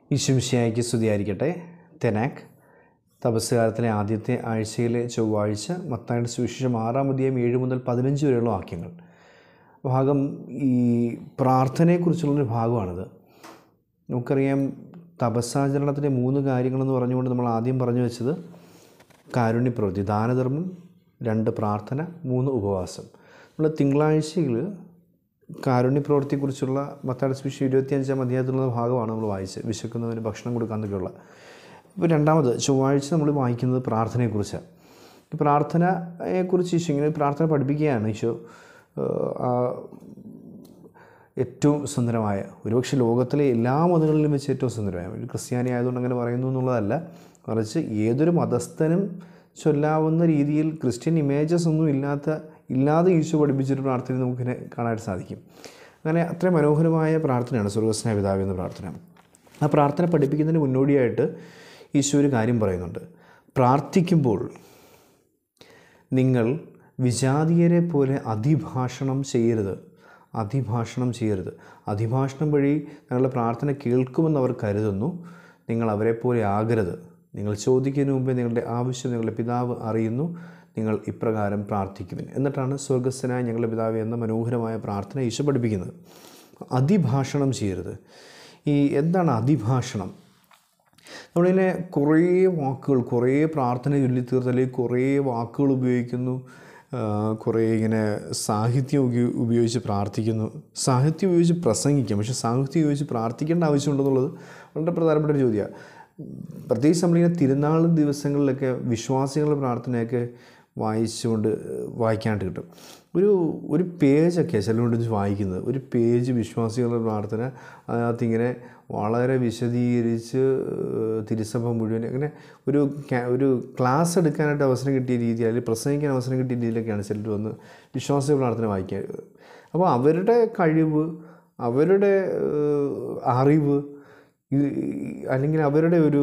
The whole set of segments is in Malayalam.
ഈശോമിശിഹായ്ക്ക് സ്തുതിയായിരിക്കട്ടെ. തെനാക്ക് തപസ്സുകാലത്തിലെ ആദ്യത്തെ ആഴ്ചയിലെ ചൊവ്വാഴ്ച മത്തായിയുടെ സുവിശേഷം 6-ാം അധ്യായം 7 മുതൽ 15 വരെയുള്ള വാക്യങ്ങൾ. ഭാഗം ഈ പ്രാർത്ഥനയെക്കുറിച്ചുള്ളൊരു ഭാഗമാണിത്. നമുക്കറിയാം, തപസ്സാചരണത്തിൻ്റെ 3 കാര്യങ്ങളെന്ന് പറഞ്ഞുകൊണ്ട് നമ്മൾ ആദ്യം പറഞ്ഞു വെച്ചത് കാരുണ്യപ്രവൃത്തി, ദാനധർമ്മം, 2 പ്രാർത്ഥന, 3 ഉപവാസം. നമ്മൾ തിങ്കളാഴ്ചയിൽ കാരുണ്യപ്രവൃത്തിയെക്കുറിച്ചുള്ള മത്തായിയുടെ സുവിശേഷം 25-ാം അധ്യായത്തിലുള്ള ഭാഗമാണ് നമ്മൾ വായിച്ചത്, വിശക്കുന്നവന് ഭക്ഷണം കൊടുക്കാന്നൊക്കെയുള്ള. ഇപ്പോൾ രണ്ടാമത് ചൊവ്വാഴ്ച നമ്മൾ വായിക്കുന്നത് പ്രാർത്ഥനയെക്കുറിച്ചാണ്. ഈ പ്രാർത്ഥനയെക്കുറിച്ച് ഈശോ ഇങ്ങനെ പ്രാർത്ഥന പഠിപ്പിക്കുകയാണ്. ഈശോ ഏറ്റവും സുന്ദരമായ, ഒരുപക്ഷെ ലോകത്തിലെ എല്ലാ മതങ്ങളിലും വെച്ച് ഏറ്റവും സുന്ദരമായ, ഒരു ക്രിസ്ത്യാനി ആയതുകൊണ്ട് അങ്ങനെ പറയുന്നു എന്നുള്ളതല്ല, മറിച്ച് ഏതൊരു മതസ്ഥനും ചൊല്ലാവുന്ന രീതിയിൽ ക്രിസ്ത്യൻ ഇമേജസ് ഒന്നും ഇല്ലാതെ ഈശോ പഠിപ്പിച്ചൊരു പ്രാർത്ഥന നമുക്കിനെ കാണാനായിട്ട് സാധിക്കും. അങ്ങനെ അത്രയും മനോഹരമായ പ്രാർത്ഥനയാണ് സ്വർഗ്ഗസ്ഥനായ പിതാവേ എന്ന പ്രാർത്ഥന. ആ പ്രാർത്ഥന പഠിപ്പിക്കുന്നതിന് മുന്നോടിയായിട്ട് ഈശോ ഒരു കാര്യം പറയുന്നുണ്ട്. പ്രാർത്ഥിക്കുമ്പോൾ നിങ്ങൾ വിജാതീയരെ പോലെ അതിഭാഷണം ചെയ്യരുത്. അതിഭാഷണം വഴി ഞങ്ങളുടെ പ്രാർത്ഥന കേൾക്കുമെന്ന് അവർ കരുതുന്നു. നിങ്ങൾ അവരെപ്പോലെ ആകരുത്. നിങ്ങൾ ചോദിക്കുന്നതിന് മുമ്പേ നിങ്ങളുടെ ആവശ്യം നിങ്ങളുടെ പിതാവ് അറിയുന്നു. നിങ്ങൾ ഇപ്രകാരം പ്രാർത്ഥിക്കുവിൻ. എന്നിട്ടാണ് സ്വർഗ്ഗസ്ഥനായ ഞങ്ങളുടെ പിതാവേ എന്ന മനോഹരമായ പ്രാർത്ഥന ഈശോ പഠിപ്പിക്കുന്നത്. അതിഭാഷണം ചെയ്യരുത്. എന്താണ് അതിഭാഷണം? നമ്മളിങ്ങനെ കുറേ വാക്കുകൾ, കുറേ പ്രാർത്ഥന ചൊല്ലിത്തീർത്ത്, അല്ലെങ്കിൽ കുറേ വാക്കുകൾ ഉപയോഗിക്കുന്നു, കുറേ ഇങ്ങനെ സാഹിത്യം ഉപയോഗിച്ച് പ്രാർത്ഥിക്കുന്നു, സാഹിത്യം ഉപയോഗിച്ച് പ്രസംഗിക്കാം. പക്ഷേ സാഹിത്യം ഉപയോഗിച്ച് പ്രാർത്ഥിക്കേണ്ട ആവശ്യമുണ്ടെന്നുള്ളത് വളരെ പ്രധാനപ്പെട്ട ഒരു ചോദ്യമാണ്. പ്രത്യേകിച്ച് നമ്മളിങ്ങനെ തിരുനാൾ ദിവസങ്ങളിലൊക്കെ വിശ്വാസികളുടെ പ്രാർത്ഥനയൊക്കെ വായിക്കാനായിട്ട് കിട്ടും. ഒരു പേജൊക്കെ ചിലതുകൊണ്ട് വായിക്കുന്നത്, ഒരു പേജ് വിശ്വാസികളുടെ പ്രാർത്ഥന, അതിനകത്ത് ഇങ്ങനെ വളരെ വിശദീകരിച്ച് തിരുസഭ മുഴുവൻ അങ്ങനെ ഒരു ക്ലാസ് എടുക്കാനായിട്ട് അവസരം കിട്ടിയ രീതി, അല്ലെങ്കിൽ പ്രസംഗിക്കാൻ അവസരം കിട്ടിയ രീതിയിലൊക്കെയാണ് ചിലർ വന്ന് വിശ്വാസികളുടെ പ്രാർത്ഥന വായിക്കുക. അപ്പോൾ അവരുടെ കഴിവ്, അവരുടെ അറിവ്, അല്ലെങ്കിൽ അവരുടെ ഒരു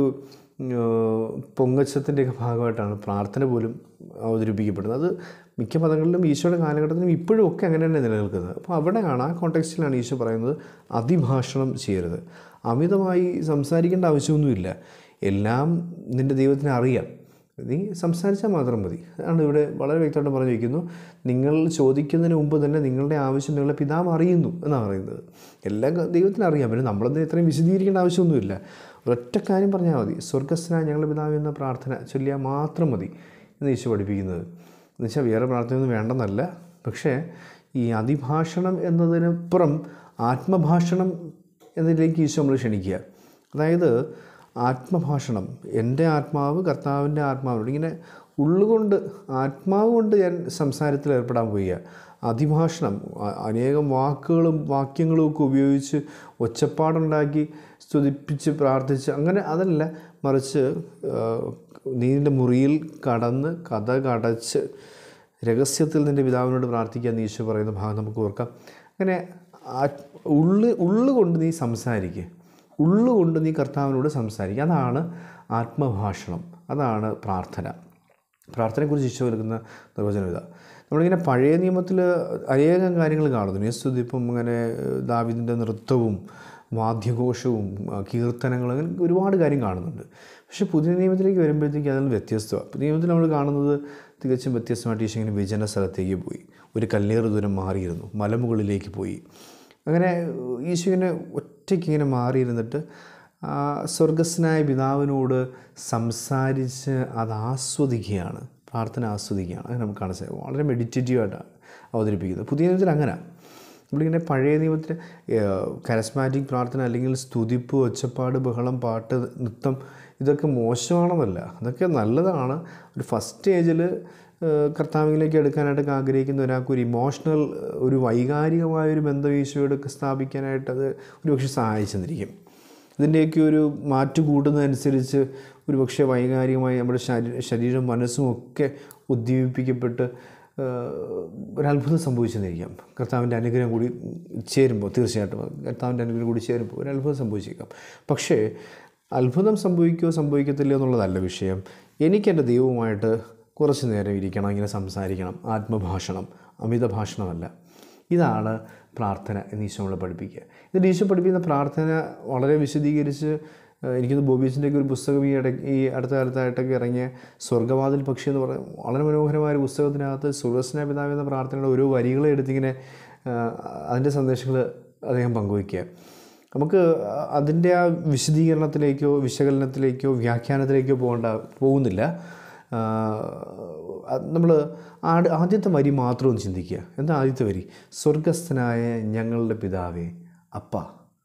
പൊങ്ങച്ചത്തിൻ്റെയൊക്കെ ഭാഗമായിട്ടാണ് പ്രാർത്ഥന പോലും അവതരിപ്പിക്കപ്പെടുന്നത്. അത് മിക്ക മതങ്ങളിലും ഈശോയുടെ കാലഘട്ടത്തിലും ഇപ്പോഴും ഒക്കെ അങ്ങനെ തന്നെ നിലനിൽക്കുന്നത്. അപ്പോൾ അവിടെയാണ്, ആ കോണ്ടെക്സ്റ്റിലാണ് ഈശോ പറയുന്നത് അതിഭാഷണം ചെയ്യരുത്. അമിതമായി സംസാരിക്കേണ്ട ആവശ്യമൊന്നുമില്ല. എല്ലാം നിൻ്റെ ദൈവത്തിന് അറിയാം, നീ സംസാരിച്ചാൽ മാത്രം മതി. അതാണ് ഇവിടെ വളരെ വ്യക്തമായിട്ട് പറഞ്ഞു വയ്ക്കുന്നു. നിങ്ങൾ ചോദിക്കുന്നതിന് മുമ്പ് തന്നെ നിങ്ങളുടെ ആവശ്യം നിങ്ങളുടെ പിതാവ് അറിയുന്നു എന്നാണ് പറയുന്നത്. എല്ലാം ദൈവത്തിന് അറിയാം. പിന്നെ നമ്മളൊന്നും ഇത്രയും വിശദീകരിക്കേണ്ട ആവശ്യമൊന്നുമില്ല. ഒരൊറ്റ കാര്യം പറഞ്ഞാൽ മതി, സ്വർഗ്ഗസ്ഥനായ ഞങ്ങളുടെ പിതാവ് എന്ന പ്രാർത്ഥന ചൊല്ലിയാൽ മാത്രം മതി എന്ന് ഈശോ പഠിപ്പിക്കുന്നത്. എന്നുവെച്ചാൽ വേറെ പ്രാർത്ഥനയൊന്നും വേണ്ടെന്നല്ല. പക്ഷേ ഈ അതിഭാഷണം എന്നതിനപ്പുറം ആത്മഭാഷണം എന്നതിലേക്ക് ഈശോ നമ്മൾ ക്ഷണിക്കുക. അതായത് ആത്മഭാഷണം, എൻ്റെ ആത്മാവ് കർത്താവിൻ്റെ ആത്മാവിനോട് ഇങ്ങനെ ഉള്ളുകൊണ്ട്, ആത്മാവ് കൊണ്ട് ഞാൻ സംസാരത്തിൽ ഏർപ്പെടാൻ പോവുക. അതിഭാഷണം, അനേകം വാക്കുകളും വാക്യങ്ങളും ഒക്കെ ഉപയോഗിച്ച് ഒച്ചപ്പാടുണ്ടാക്കി സ്തുതിപ്പിച്ച് പ്രാർത്ഥിച്ച് അങ്ങനെ അതല്ല, മറിച്ച് നിൻ്റെ മുറിയിൽ കടന്ന് കതകടച്ച് രഹസ്യത്തിൽ നിൻ്റെ പിതാവിനോട് പ്രാർത്ഥിക്കാൻ ഈശോ പറയുന്ന ഭാഗം നമുക്ക് ഓർക്കാം. അങ്ങനെ ഉള്ളുകൊണ്ട് നീ സംസാരിക്കുക, ഉള്ളുകൊണ്ട് നീ കർത്താവിനോട് സംസാരിക്കുക. അതാണ് ആത്മഭാഷണം, അതാണ് പ്രാർത്ഥന. പ്രാർത്ഥനയെക്കുറിച്ച് ഈശോ നൽകുന്ന നിർവചനം ഇതാ. നമ്മളിങ്ങനെ പഴയ നിയമത്തിൽ അനേകം കാര്യങ്ങൾ കാണുന്നു. സ്തുതിപ്പം ഇങ്ങനെ ദാവീദിൻ്റെ നൃത്തവും വാദ്യഘോഷവും കീർത്തനങ്ങളും, അങ്ങനെ ഒരുപാട് കാര്യം കാണുന്നുണ്ട്. പക്ഷേ പുതിയ നിയമത്തിലേക്ക് വരുമ്പോഴത്തേക്ക് അതിൽ വ്യത്യസ്തമാണ്. പുതിയ നിയമത്തിൽ നമ്മൾ കാണുന്നത് തികച്ചും വ്യത്യസ്തമായിട്ട് ഈശോ ഇങ്ങനെ വിജന സ്ഥലത്തേക്ക് പോയി, ഒരു കല്ലേറ് ദൂരം മാറിയിരുന്നു, മലമുകളിലേക്ക് പോയി. അങ്ങനെ ഈശോ ഇങ്ങനെ ഒറ്റയ്ക്ക് ഇങ്ങനെ മാറിയിരുന്നിട്ട് സ്വർഗ്ഗസ്ഥനായ പിതാവിനോട് സംസാരിച്ച് അത് ആസ്വദിക്കുകയാണ്, പ്രാർത്ഥന ആസ്വദിക്കുകയാണ്. അത് നമുക്ക് കാണാൻ സാധിക്കും. വളരെ മെഡിറ്റേറ്റീവായിട്ടാണ് അവതരിപ്പിക്കുന്നത്. പുതിയ നിയമത്തിൽ അങ്ങനെ നമ്മളിങ്ങനെ പഴയ നിയമത്തിൽ കരസ്മാറ്റിക് പ്രാർത്ഥന, അല്ലെങ്കിൽ സ്തുതിപ്പ്, ഒച്ചപ്പാട്, ബഹളം, പാട്ട്, നൃത്തം, ഇതൊക്കെ മോശമാണെന്നല്ല, അതൊക്കെ നല്ലതാണ്. ഒരു ഫസ്റ്റ് സ്റ്റേജിൽ കർത്താവിലേക്ക് എടുക്കാനായിട്ടൊക്കെ ആഗ്രഹിക്കുന്ന ഒരാൾക്ക് ഒരു ഇമോഷണൽ, ഒരു വൈകാരികമായൊരു ബന്ധം ഈശോയോടൊക്കെ സ്ഥാപിക്കാനായിട്ട് അത് ഒരുപക്ഷെ സഹായിച്ചെന്നിരിക്കും. ഇതിൻ്റെയൊക്കെ ഒരു മാറ്റു കൂട്ടുന്നതനുസരിച്ച് ഒരുപക്ഷെ വൈകാരികമായി നമ്മുടെ ശരീരം മനസ്സും ഒക്കെ ഉദ്ദീപിപ്പിക്കപ്പെട്ട് ഒരത്ഭുതം സംഭവിച്ചെന്നിരിക്കാം. കർത്താവിൻ്റെ അനുഗ്രഹം കൂടി ചേരുമ്പോൾ, തീർച്ചയായിട്ടും കർത്താവിൻ്റെ അനുഗ്രഹം കൂടി ചേരുമ്പോൾ ഒരത്ഭുതം സംഭവിച്ചേക്കാം. പക്ഷേ അത്ഭുതം സംഭവിക്കത്തില്ല എന്നുള്ളതല്ല വിഷയം. എനിക്കെൻ്റെ ദൈവവുമായിട്ട് കുറച്ച് നേരം ഇരിക്കണം, ഇങ്ങനെ സംസാരിക്കണം. ആത്മഭാഷണം, അമിത ഭാഷണമല്ല. ഇതാണ് പ്രാർത്ഥന എന്ന് ഈശോ നമ്മളെ പഠിപ്പിക്കുക. എന്നിട്ട് ഈശോ പഠിപ്പിക്കുന്ന പ്രാർത്ഥന വളരെ വിശദീകരിച്ച് എനിക്കൊന്ന് ബോബീസിൻ്റെയൊക്കെ ഒരു പുസ്തകം ഈ അടുത്ത കാലത്തായിട്ടൊക്കെ ഇറങ്ങിയ സ്വർഗ്ഗവാതിൽ പക്ഷി എന്ന് പറയുന്ന വളരെ മനോഹരമായ ഒരു പുസ്തകത്തിനകത്ത് സ്വർഗ്ഗസ്നായ പിതാവേ എന്ന പ്രാർത്ഥനയുടെ ഓരോ വരികളെ എടുത്തിങ്ങനെ അതിൻ്റെ സന്ദേശങ്ങൾ അദ്ദേഹം പങ്കുവയ്ക്കുക. നമുക്ക് അതിൻ്റെ ആ വിശദീകരണത്തിലേക്കോ വിശകലനത്തിലേക്കോ വ്യാഖ്യാനത്തിലേക്കോ പോകുന്നില്ല. നമ്മൾ ആദ്യത്തെ വരി മാത്രം ഒന്ന് ചിന്തിക്കുക. എന്താ ആദ്യത്തെ വരി? സ്വർഗസ്ഥനായ ഞങ്ങളുടെ പിതാവേ, അപ്പ.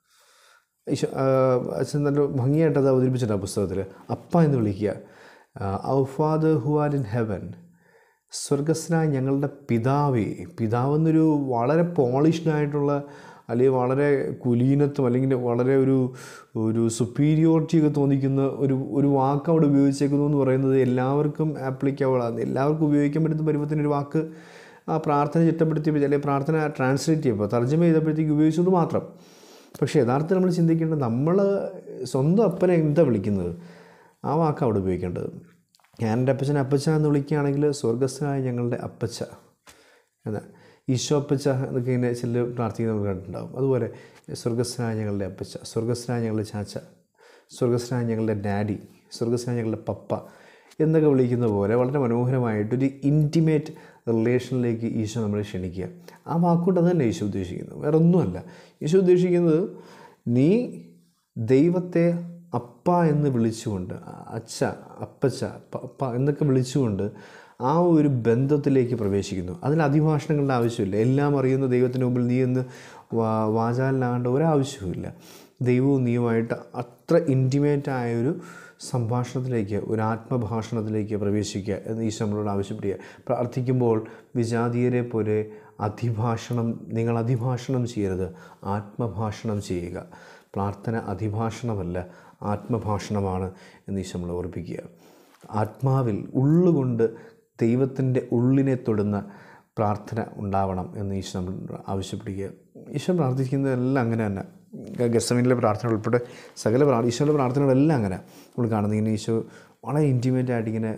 അച്ഛൻ നല്ല ഭംഗിയായിട്ട് അത് അവതരിപ്പിച്ചിട്ടുണ്ട് ആ പുസ്തകത്തിൽ. അപ്പ എന്ന് വിളിക്കുക. അവർ father who are in heaven, സ്വർഗസ്ഥനായ ഞങ്ങളുടെ പിതാവേ. പിതാവെന്നൊരു വളരെ പോളിഷ്ഡായിട്ടുള്ള അല്ലെങ്കിൽ വളരെ കുലീനത്വം അല്ലെങ്കിൽ വളരെ ഒരു സുപ്പീരിയോറിറ്റിയൊക്കെ തോന്നിക്കുന്ന ഒരു വാക്ക് അവിടെ ഉപയോഗിച്ചേക്കുന്നു എന്ന് പറയുന്നത് എല്ലാവർക്കും ആപ്ലിക്കബിളാണ്. എല്ലാവർക്കും ഉപയോഗിക്കാൻ പറ്റുന്ന പരുവത്തിനൊരു വാക്ക് ആ പ്രാർത്ഥന ചിട്ടപ്പെടുത്തിയപ്പോൾ അല്ലെങ്കിൽ പ്രാർത്ഥന ട്രാൻസ്ലേറ്റ് ചെയ്യുമ്പോൾ തർജ്ജമ ചെയ്തപ്പോഴത്തേക്ക് ഉപയോഗിച്ചത് മാത്രം. പക്ഷേ യഥാർത്ഥത്തിൽ നമ്മൾ ചിന്തിക്കേണ്ടത് നമ്മൾ സ്വന്തം അപ്പനെ എന്താ വിളിക്കുന്നത്, ആ വാക്ക് അവിടെ ഉപയോഗിക്കേണ്ടത്. ഞാൻ എൻ്റെ അപ്പച്ചനെ അപ്പച്ച എന്ന് വിളിക്കുകയാണെങ്കിൽ സ്വർഗസ്ഥനായ ഞങ്ങളുടെ അപ്പച്ച എന്നാ, ഈശോ അപ്പച്ച എന്നൊക്കെ ഇങ്ങനെ ചില പ്രാർത്ഥിക്കുന്ന നമുക്ക് കണ്ടിട്ടുണ്ടാകും. അതുപോലെ സ്വർഗസ്ഥനായ ഞങ്ങളുടെ അപ്പച്ച, സ്വർഗസ്ഥനായ ഞങ്ങളുടെ ചാച്ച, സ്വർഗസ്ഥനായ ഞങ്ങളുടെ ഡാഡി, സ്വർഗസ്ഥനായ ഞങ്ങളുടെ പപ്പ എന്നൊക്കെ വിളിക്കുന്ന പോലെ വളരെ മനോഹരമായിട്ടൊരു ഇൻറ്റിമേറ്റ് റിലേഷനിലേക്ക് ഈശോ നമ്മളെ ക്ഷണിക്കുക. ആ വാക്കുകൊണ്ട് അതല്ല ഈശോ ഉദ്ദേശിക്കുന്നത്, വേറെ ഒന്നുമല്ല. ഈശോ ഉദ്ദേശിക്കുന്നത് നീ ദൈവത്തെ അപ്പ എന്ന് വിളിച്ചുകൊണ്ട്, അച്ഛ, അപ്പച്ച, പപ്പ എന്നൊക്കെ വിളിച്ചുകൊണ്ട് ആ ഒരു ബന്ധത്തിലേക്ക് പ്രവേശിക്കുന്നു. അതിന് അതിഭാഷണങ്ങളുടെ ആവശ്യമില്ല. എല്ലാം അറിയുന്ന ദൈവത്തിന് മുമ്പിൽ നീ എന്ന് വാചാലിനാകേണ്ട ഒരാവശ്യവുമില്ല. ദൈവവും നീയുമായിട്ട് അത്ര ഇൻറ്റിമേറ്റായൊരു സംഭാഷണത്തിലേക്ക്, ഒരു ആത്മഭാഷണത്തിലേക്ക് പ്രവേശിക്കുക എന്ന് ഈശോ നമ്മളോട് ആവശ്യപ്പെടുക. പ്രാർത്ഥിക്കുമ്പോൾ വിജാതീയരെ പോലെ നിങ്ങൾ അതിഭാഷണം ചെയ്യരുത്, ആത്മഭാഷണം ചെയ്യുക. പ്രാർത്ഥന അതിഭാഷണമല്ല, ആത്മഭാഷണമാണ് എന്ന് ഈശോ നമ്മളെ ഓർപ്പിക്കുക. ആത്മാവിൽ ഉള്ളുകൊണ്ട് ദൈവത്തിൻ്റെ ഉള്ളിനെ തൊടുന്ന പ്രാർത്ഥന ഉണ്ടാവണം എന്ന് ഈശോ നമ്മൾ ആവശ്യപ്പെടുക. ഈശോ പ്രാർത്ഥിക്കുന്നതെല്ലാം അങ്ങനെ തന്നെ. ഗെത്സമനിലെ പ്രാർത്ഥന ഉൾപ്പെടെ സകല ഈശോയുടെ പ്രാർത്ഥനകളെല്ലാം അങ്ങനെ നമ്മൾ കാണുന്നത്. ഇങ്ങനെ ഈശോ വളരെ ഇൻറ്റിമേറ്റായിട്ട് ഇങ്ങനെ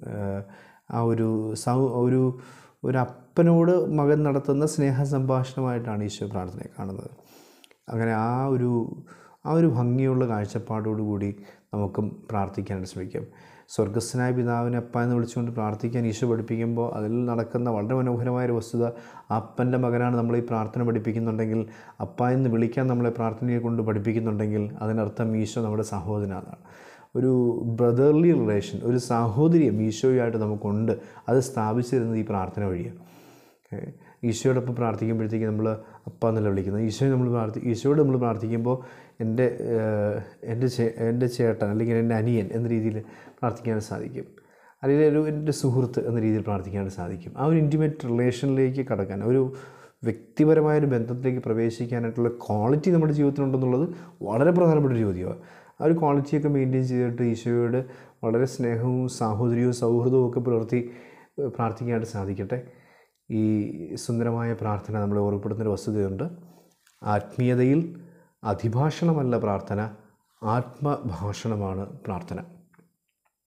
ആ ഒരു അപ്പനോട് മകൻ നടത്തുന്ന സ്നേഹ സംഭാഷണമായിട്ടാണ് ഈശോ പ്രാർത്ഥനയെ കാണുന്നത്. അങ്ങനെ ആ ഒരു ഭംഗിയുള്ള കാഴ്ചപ്പാടോടുകൂടി നമുക്കും പ്രാർത്ഥിക്കാനായിട്ട് ശ്രമിക്കാം. സ്വർഗസ്ഥനായ പിതാവിനെ അപ്പ എന്ന് വിളിച്ചുകൊണ്ട് പ്രാർത്ഥിക്കാൻ ഈശോ പഠിപ്പിക്കുമ്പോൾ അതിൽ നടക്കുന്ന വളരെ മനോഹരമായൊരു വസ്തുത, അപ്പൻ്റെ മകനാണ് നമ്മളീ പ്രാർത്ഥന പഠിപ്പിക്കുന്നുണ്ടെങ്കിൽ, അപ്പ എന്ന് വിളിക്കാൻ നമ്മളെ പ്രാർത്ഥനയെ കൊണ്ട് പഠിപ്പിക്കുന്നുണ്ടെങ്കിൽ അതിനർത്ഥം ഈശോ നമ്മുടെ സഹോദരനാണ്. ഒരു ബ്രദർലി റിലേഷൻ, ഒരു സാഹോദര്യം ഈശോയുമായിട്ട് നമുക്കുണ്ട്. അത് സ്ഥാപിച്ചിരുന്നത് ഈ പ്രാർത്ഥന വഴിയാണ്. ഈശോയോടൊപ്പം പ്രാർത്ഥിക്കുമ്പോഴത്തേക്ക് നമ്മൾ അപ്പ എന്നല്ല വിളിക്കുന്നത്. ഈശോയോട് നമ്മൾ പ്രാർത്ഥിക്കുമ്പോൾ എൻ്റെ ചേട്ടൻ അല്ലെങ്കിൽ എൻ്റെ അനിയൻ എന്ന രീതിയിൽ പ്രാർത്ഥിക്കാൻ സാധിക്കും. അല്ലെങ്കിൽ എൻ്റെ സുഹൃത്ത് എന്ന രീതിയിൽ പ്രാർത്ഥിക്കാൻ സാധിക്കും. ആ ഒരു ഇൻറ്റിമേറ്റ് റിലേഷനിലേക്ക് കടക്കാൻ, ഒരു വ്യക്തിപരമായൊരു ബന്ധത്തിലേക്ക് പ്രവേശിക്കാനായിട്ടുള്ള ക്വാളിറ്റി നമ്മുടെ ജീവിതത്തിലുണ്ടെന്നുള്ളത് വളരെ പ്രധാനപ്പെട്ട ഒരു ചോദ്യമാണ്. ആ ഒരു ക്വാളിറ്റിയൊക്കെ മെയിൻറ്റെയിൻ ചെയ്തിട്ട് ഈശോയോട് വളരെ സ്നേഹവും സാഹോദര്യവും സൗഹൃദവും ഒക്കെ പുലർത്തി പ്രാർത്ഥിക്കാനായിട്ട് സാധിക്കട്ടെ. ഈ സുന്ദരമായ പ്രാർത്ഥന നമ്മളെ ഓർമ്മപ്പെടുത്തുന്നൊരു വസ്തുതയുണ്ട്. ആത്മീയതയിൽ അതിഭാഷണമല്ല പ്രാർത്ഥന, ആത്മഭാഷണമാണ് പ്രാർത്ഥന.